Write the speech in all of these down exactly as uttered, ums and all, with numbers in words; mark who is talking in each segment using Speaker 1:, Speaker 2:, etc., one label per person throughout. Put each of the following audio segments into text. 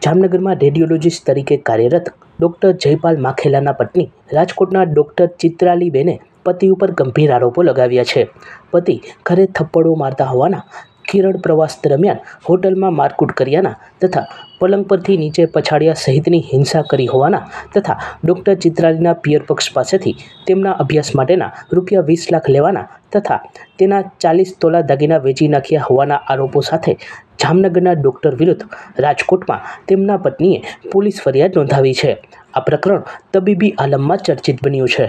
Speaker 1: જામનગરમાં રેડિયોલોજીસ્ટ તરીકે કાર્યરત ડૉક્ટર જયપાલ માખેલાના પત્ની રાજકોટના ડૉક્ટર ચિત્રાલીબેને પતિ ઉપર ગંભીર આરોપો લગાવ્યા છે. પતિ ઘરે થપ્પડો મારતા હોવાના, કેરળ પ્રવાસ દરમિયાન હોટલમાં મારકૂટ કર્યાના તથા પલંગ પરથી નીચે પછાડ્યા સહિતની હિંસા કરી હોવાના તથા ડૉક્ટર ચિત્રાલીના પિયર પક્ષ પાસેથી તેમના અભ્યાસ માટેના રૂપિયા વીસ લાખ લેવાના તથા તેના ચાલીસ તોલા દાગીના વેચી નાખ્યા હોવાના આરોપો સાથે જામનગરના ડૉક્ટર વિરુદ્ધ રાજકોટમાં તેમના પત્નીએ પોલીસ ફરિયાદ નોંધાવી છે. આ પ્રકરણ તબીબી આલમમાં ચર્ચિત બન્યું છે.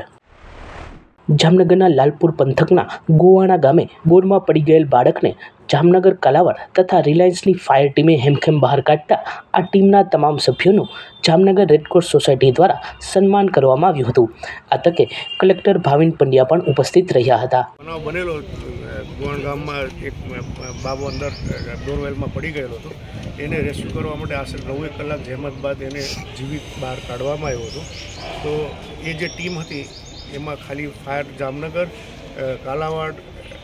Speaker 1: જામનગરના લાલપુર પંથકના ગોવાણા ગામે બોરમાં પડી ગયેલ બાળકને જામનગર કાલાવાડ તથા રિલાયન્સની ફાયર ટીમે હેમખેમ બહાર કાઢતા આ ટીમના તમામ સભ્યોનું જામનગર રેડક્રોસ સોસાયટી દ્વારા સન્માન કરવામાં આવ્યું હતું. આ તકે કલેક્ટર ભાવિન પંડ્યા પણ ઉપસ્થિત રહ્યા હતા.
Speaker 2: બનાવ બનેલો ગોવાણ ગામમાં એક બાબો અંદર બોરવેલમાં પડી ગયેલો હતો. એને રેસ્ક્યુ કરવા માટે આશરે નવ કલાક જહેમત બાદ એને જીવિત બહાર કાઢવામાં આવ્યો હતો. તો એ જે ટીમ હતી એમાં ખાલી ફાયર જામનગર, કાલાવાડ,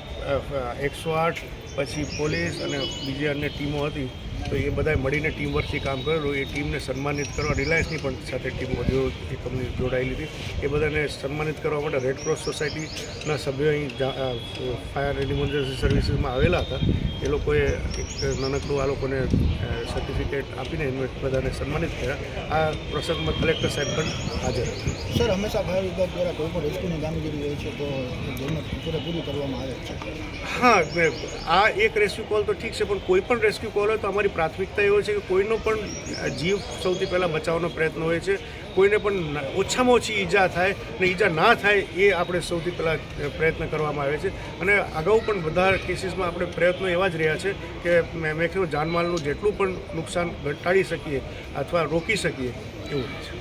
Speaker 2: એકસો આઠ, પછી પોલીસ અને બીજી અન્ય ટીમો હતી. તો એ બધાએ મળીને ટીમ વર્કથી કામ કરેલું. એ ટીમને સન્માનિત કરવા રિલાયન્સની પણ સાથે ટીમ વધુ એ કંપની જોડાયેલી હતી. એ બધાને સન્માનિત કરવા માટે રેડક્રોસ સોસાયટીના સભ્યો અહીં ફાયર એન્ડ ઇમરજન્સી સર્વિસીસમાં આવેલા હતા. એ લોકોએ એક નાનકડું આ લોકોને સર્ટિફિકેટ આપીને એમને બધાને સન્માનિત કર્યા. આ પ્રસંગમાં કલેક્ટર સાહેબ પણ હાજર હતા.
Speaker 3: સર, હંમેશા ફાયર વિભાગ દ્વારા કોઈ પણ રેસ્ક્યુની કામગીરી હોય છે તો જેને પૂરેપૂરી કરવામાં આવે છે.
Speaker 2: હા, આ એક રેસ્ક્યુ કોલ તો ઠીક છે, પણ કોઈ પણ રેસ્ક્યુ કોલ હોય તો અમારી પ્રાથમિકતા એવો છે કે કોઈનો પણ જીવ સૌથી પહેલાં બચાવવાનો પ્રયત્ન હોય છે. કોઈને પણ ઓછામાં ઓછી ઈજા થાય ને ઈજા ના થાય એ આપણે સૌથી પહેલાં પ્રયત્ન કરવામાં આવે છે. અને અગાઉ પણ બધા કેસીસમાં આપણે પ્રયત્નો એવા જ રહ્યા છે કે મેક્સિમમ જાનમાલનું જેટલું પણ નુકસાન ઘટાડી શકીએ અથવા રોકી શકીએ એવું છે.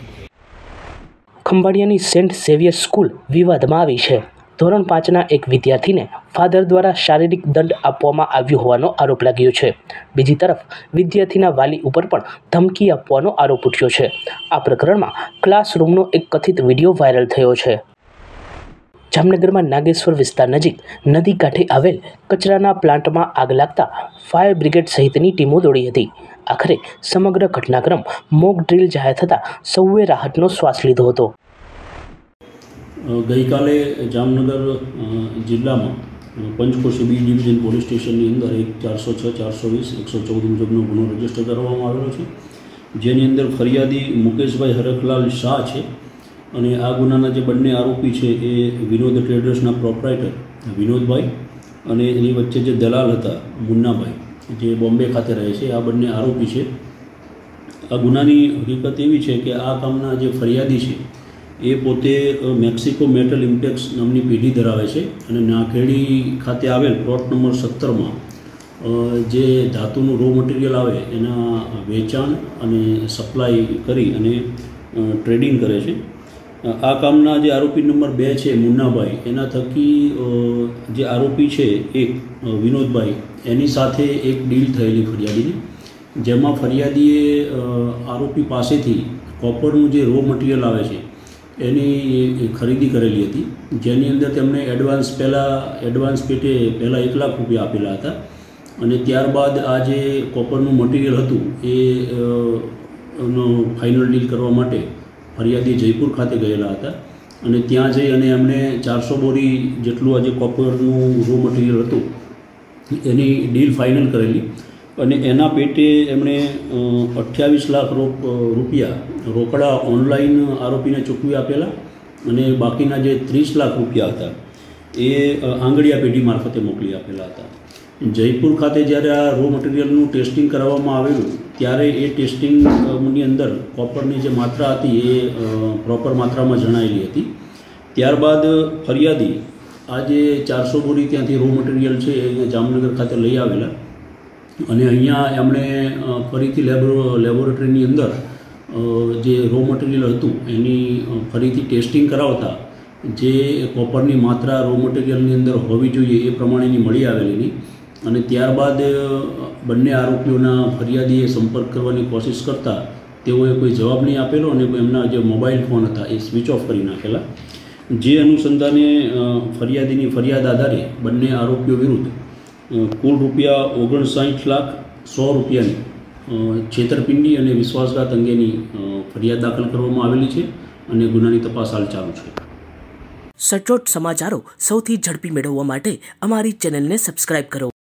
Speaker 1: ખંભાળિયાની સેન્ટ ઝેવિયર સ્કૂલ વિવાદમાં આવી છે. ધોરણ પાંચના એક વિદ્યાર્થીને ફાધર દ્વારા શારીરિક દંડ આપવામાં આવ્યો હોવાનો આરોપ લાગ્યો છે. બીજી તરફ વિદ્યાર્થીના વાલી ઉપર પણ ધમકી આપવાનો આરોપ ઉઠ્યો છે. આ પ્રકરણમાં ક્લાસરૂમનો એક કથિત વિડીયો વાયરલ થયો છે. જામનગરમાં નાગેશ્વર વિસ્તાર નજીક નદી કાંઠે આવેલ કચરાના પ્લાન્ટમાં આગ લાગતા ફાયર બ્રિગેડ સહિતની ટીમો દોડી હતી. આખરે સમગ્ર ઘટનાક્રમ મોક ડ્રીલ જાહેર થતાં સૌએ રાહતનો શ્વાસ લીધો હતો.
Speaker 4: ગઈકાલે જામનગર જિલ્લામાં પંચકોશી બી ડિવિઝન પોલીસ સ્ટેશનની અંદર એક ચારસો છ ચારસો વીસ એકસો ચૌદ મુજબનો ગુનો રજીસ્ટર કરવામાં આવેલો છે, જેની અંદર ફરિયાદી મુકેશભાઈ હરખલાલ શાહ છે. અને આ ગુનાના જે બંને આરોપી છે એ વિનોદ ટ્રેડર્સના પ્રોપરાઇટર વિનોદભાઈ અને એની વચ્ચે જે દલાલ હતા મુન્નાભાઈ, જે બોમ્બે ખાતે રહે છે, આ બંને આરોપી છે. આ ગુનાની હકીકત એવી છે કે આ કામના જે ફરિયાદી છે એ પોતે મેક્સિકો મેટલ ઇમ્પેક્સ નામની પેઢી ધરાવે છે અને નાખેડી ખાતે આવેલ પ્લોટ નંબર સત્તરમાં જે ધાતુનું રો મટીરિયલ આવે એના વેચાણ અને સપ્લાય કરી અને ટ્રેડિંગ કરે છે. આ કામના જે આરોપી નંબર બે છે મુન્નાભાઈ, એના થકી જે આરોપી છે એક વિનોદભાઈ, એની સાથે એક ડીલ થયેલી ફરિયાદીની, જેમાં ફરિયાદીએ આરોપી પાસેથી કોપરનું જે રો મટીરિયલ આવે છે એની ખરીદી કરેલી હતી, જેની અંદર તેમણે એડવાન્સ પહેલાં એડવાન્સ પેટે પહેલાં એક લાખ રૂપિયા આપેલા હતા. અને ત્યારબાદ આ જે કોપરનું મટીરિયલ હતું એ નો ફાઇનલ ડીલ કરવા માટે ફરિયાદી જયપુર ખાતે ગયેલા હતા. અને ત્યાં જઈ અને એમણે ચારસો બોરી જેટલું આ જે કોપરનું રો મટીરિયલ હતું એની ડીલ ફાઇનલ કરેલી. અને એના પેટે એમણે અઠ્યાવીસ લાખ રૂપિયા રોકડા ઓનલાઈન આરોપીને ચૂકવી આપેલા અને બાકીના જે ત્રીસ લાખ રૂપિયા હતા એ આંગળીયા પેઢી મારફતે મોકલી આપેલા હતા. જયપુર ખાતે જ્યારે આ રો મટીરિયલનું ટેસ્ટિંગ કરાવવામાં આવેલું ત્યારે એ ટેસ્ટિંગની અંદર કોપરની જે માત્રા હતી એ પ્રોપર માત્રામાં જણાયેલી હતી. ત્યારબાદ ફરિયાદી આ જે ચારસો બોરી ત્યાંથી રો મટીરિયલ છે એ જામનગર ખાતે લઈ આવેલા અને અહીંયા એમણે ફરીથી લેબો લેબોરેટરીની અંદર જે રો મટીરિયલ હતું એની ફરીથી ટેસ્ટિંગ કરાવતા જે કોપરની માત્રા રો મટીરિયલની અંદર હોવી જોઈએ એ પ્રમાણેની મળી આવેલી. અને ત્યારબાદ બંને આરોપીઓના ફરિયાદીએ સંપર્ક કરવાની કોશિશ કરતાં તેઓએ કોઈ જવાબ નહીં આપેલો અને એમના જે મોબાઈલ ફોન હતા એ સ્વિચ ઓફ કરી નાખેલા. જે અનુસંધાને ફરિયાદીની ફરિયાદ આધારે બંને આરોપીઓ વિરુદ્ધ કુલ રૂપિયા ઓગણસાઠ લાખ સો રૂપિયાની છેતરપિંડી અને વિશ્વાસઘાત અંગેની ફરિયાદ દાખલ કરવામાં આવેલી છે અને ગુનાની તપાસ હાલ ચાલુ છે.
Speaker 1: સચોટ સમાચારો સૌથી ઝડપી મેળવવા માટે અમારી ચેનલને સબસ્ક્રાઇબ કરો.